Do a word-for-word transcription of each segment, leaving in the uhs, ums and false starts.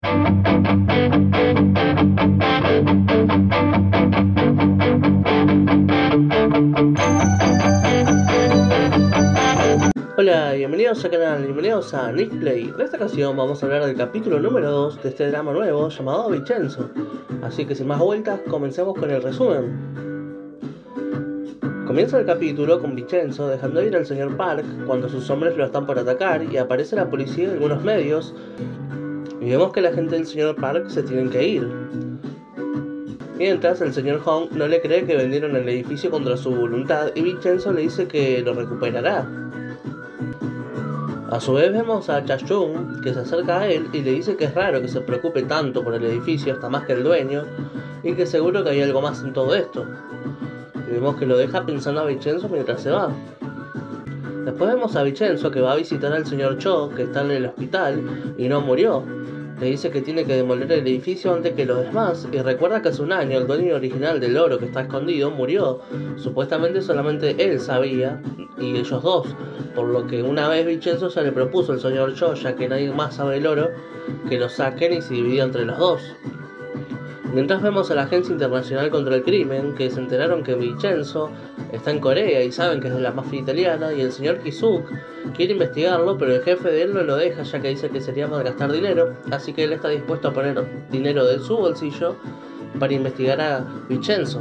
Hola, bienvenidos al canal, bienvenidos a Nick Play. En esta ocasión vamos a hablar del capítulo número dos de este drama nuevo llamado Vincenzo. Así que sin más vueltas, comencemos con el resumen. Comienza el capítulo con Vincenzo dejando ir al señor Park cuando sus hombres lo están por atacar y aparece la policía y algunos medios y vemos que la gente del señor Park se tienen que ir. Mientras el señor Hong no le cree que vendieron el edificio contra su voluntad y Vincenzo le dice que lo recuperará. A su vez vemos a Cha-Chung que se acerca a él y le dice que es raro que se preocupe tanto por el edificio, hasta más que el dueño, y que seguro que hay algo más en todo esto. Y vemos que lo deja pensando a Vincenzo mientras se va. Después vemos a Vincenzo que va a visitar al señor Cho, que está en el hospital y no murió. Le dice que tiene que demoler el edificio antes que los demás y recuerda que hace un año el dueño original del oro que está escondido murió. Supuestamente solamente él sabía y ellos dos, por lo que una vez Vincenzo ya le propuso al señor Cho, ya que nadie más sabe el oro, que lo saquen y se divida entre los dos. Mientras vemos a la Agencia Internacional contra el Crimen, que se enteraron que Vincenzo está en Corea y saben que es de la mafia italiana, y el señor Ki-suk quiere investigarlo, pero el jefe de él no lo deja ya que dice que sería malgastar dinero, así que él está dispuesto a poner dinero de su bolsillo para investigar a Vincenzo.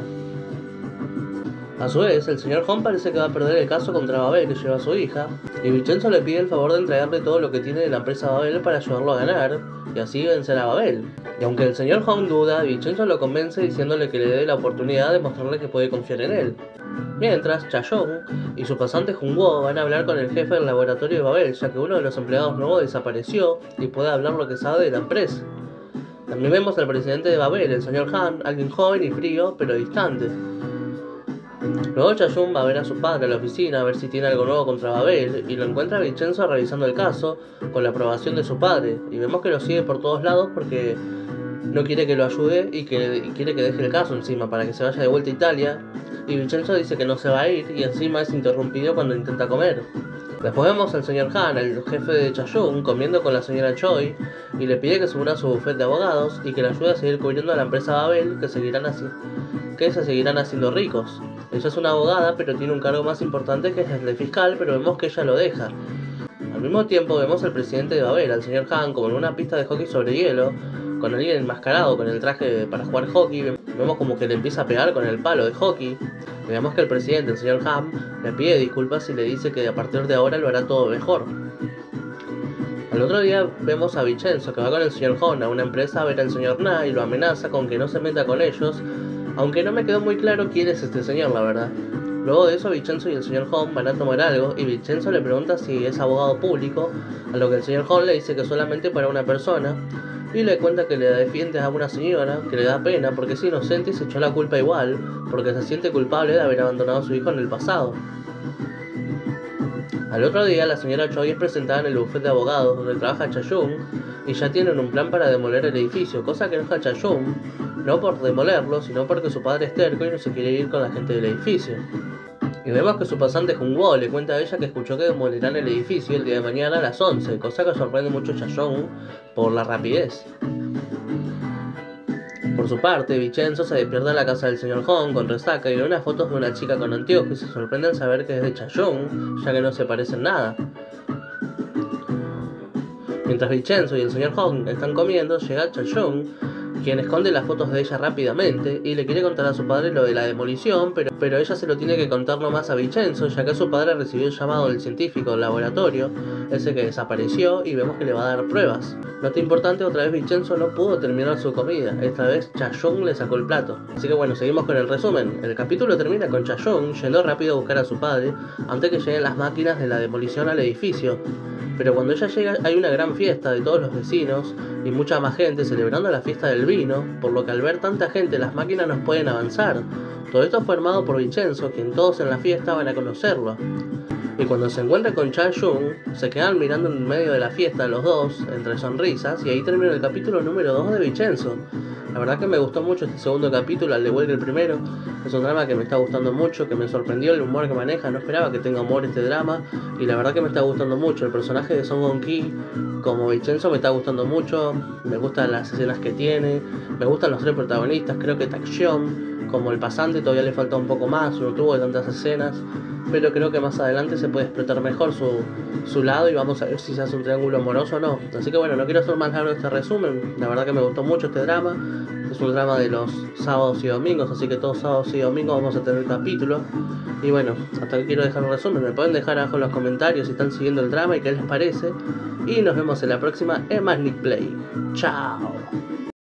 A su vez, el señor Hong parece que va a perder el caso contra Babel que lleva a su hija, y Vincenzo le pide el favor de entregarle todo lo que tiene de la empresa Babel para ayudarlo a ganar, y así vencer a Babel. Y aunque el señor Hong duda, Vincenzo lo convence diciéndole que le dé la oportunidad de mostrarle que puede confiar en él. Mientras, Cha-Chung y su pasante Jung-woo van a hablar con el jefe del laboratorio de Babel, ya que uno de los empleados nuevos desapareció y puede hablar lo que sabe de la empresa. También vemos al presidente de Babel, el señor Han, alguien joven y frío, pero distante. Luego Cha-Chung va a ver a su padre a la oficina a ver si tiene algo nuevo contra Babel y lo encuentra a Vincenzo revisando el caso con la aprobación de su padre y vemos que lo sigue por todos lados porque no quiere que lo ayude y que y quiere que deje el caso encima para que se vaya de vuelta a Italia, y Vincenzo dice que no se va a ir y encima es interrumpido cuando intenta comer. Después vemos al señor Han, el jefe de Cha-Chung, comiendo con la señora Choi y le pide que suba a su bufete de abogados y que le ayude a seguir cubriendo a la empresa Babel que, seguirán así, que se seguirán haciendo ricos. Ella es una abogada pero tiene un cargo más importante que es el de fiscal, pero vemos que ella lo deja. Al mismo tiempo vemos al presidente de Babel, al señor Han, como en una pista de hockey sobre hielo, con alguien enmascarado con el traje para jugar hockey. Vemos como que le empieza a pegar con el palo de hockey. Vemos que el presidente, el señor Han, le pide disculpas y le dice que a partir de ahora lo hará todo mejor. Al otro día vemos a Vincenzo que va con el señor Hong a una empresa a ver al señor Na y lo amenaza con que no se meta con ellos, aunque no me quedó muy claro quién es este señor, la verdad. Luego de eso, Vincenzo y el señor Hong van a tomar algo y Vincenzo le pregunta si es abogado público, a lo que el señor Hong le dice que solamente para una persona, y le cuenta que le defiende a una señora que le da pena porque es inocente y se echó la culpa igual, porque se siente culpable de haber abandonado a su hijo en el pasado. Al otro día, la señora Choi es presentada en el bufete de abogados donde trabaja Cha-Chung y ya tienen un plan para demoler el edificio, cosa que enoja a Cha-Chung, no por demolerlo, sino porque su padre es terco y no se quiere ir con la gente del edificio. Y vemos que su pasante Jung-woo le cuenta a ella que escuchó que demolirán el edificio el día de mañana a las once, cosa que sorprende mucho a Cha-Chung por la rapidez. Por su parte, Vincenzo se despierta en la casa del señor Hong con resaca y ve unas fotos de una chica con anteojos y se sorprende al saber que es de Cha-Chung, ya que no se parecen nada. Mientras Vincenzo y el señor Hong están comiendo, llega Cha-Chung, quien esconde las fotos de ella rápidamente y le quiere contar a su padre lo de la demolición, pero, pero ella se lo tiene que contar nomás a Vincenzo, ya que su padre recibió el llamado del científico del laboratorio, ese que desapareció, y vemos que le va a dar pruebas. Nota importante, otra vez Vincenzo no pudo terminar su comida, esta vez Cha-Chung le sacó el plato. Así que bueno, seguimos con el resumen. El capítulo termina con Cha-Chung yendo rápido a buscar a su padre antes que lleguen las máquinas de la demolición al edificio. Pero cuando ella llega hay una gran fiesta de todos los vecinos y mucha más gente celebrando la fiesta del vino, por lo que al ver tanta gente las máquinas no pueden avanzar. Todo esto fue armado por Vincenzo, quien todos en la fiesta van a conocerlo. Y cuando se encuentra con Cha-Jung, se quedan mirando en medio de la fiesta los dos, entre sonrisas, y ahí termina el capítulo número dos de Vincenzo. La verdad que me gustó mucho este segundo capítulo, al igual que el primero. Es un drama que me está gustando mucho, que me sorprendió el humor que maneja. No esperaba que tenga humor este drama, y la verdad que me está gustando mucho. El personaje de Song Hong-ki como Vincenzo me está gustando mucho. Me gustan las escenas que tiene, me gustan los tres protagonistas. Creo que Taecyeon, como el pasante, todavía le falta un poco más, no tuvo tantas escenas, pero creo que más adelante se puede explotar mejor su, su lado y vamos a ver si se hace un triángulo amoroso o no. Así que bueno, no quiero hacer más largo este resumen. La verdad que me gustó mucho este drama. Es un drama de los sábados y domingos, así que todos sábados y domingos vamos a tener capítulo. Y bueno, hasta aquí quiero dejar un resumen. Me pueden dejar abajo en los comentarios si están siguiendo el drama y qué les parece. Y nos vemos en la próxima en Más Nick Play. Chao.